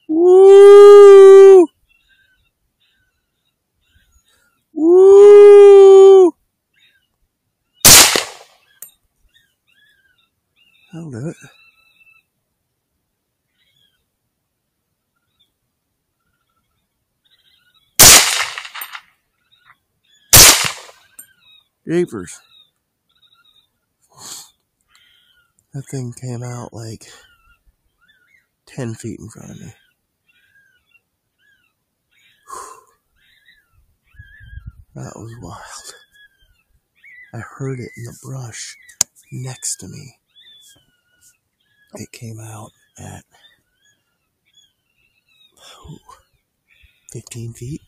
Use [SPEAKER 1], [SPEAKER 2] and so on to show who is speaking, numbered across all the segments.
[SPEAKER 1] Woo! Woo! That'll do it. Jeepers. That thing came out like 10 feet in front of me. That was wild. I heard it in the brush next to me. It came out at 15 feet.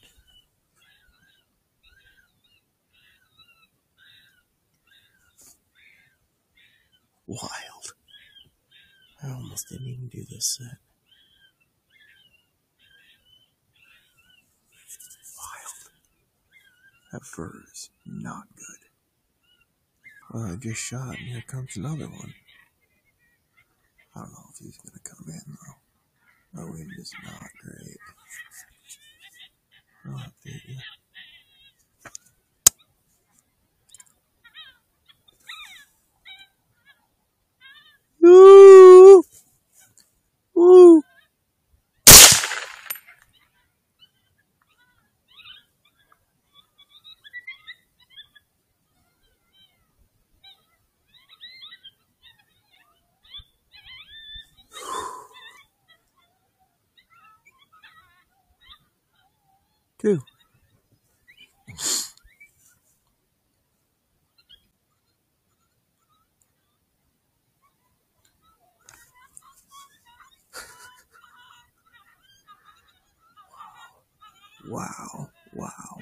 [SPEAKER 1] Wild. I almost didn't even do this set. Wild. That fur is not good. Well, I just shot, and here comes another one. I don't know if he's going to come in, though. The wind is not great. I'll update you. Woo! Woo! Two. Wow. Wow.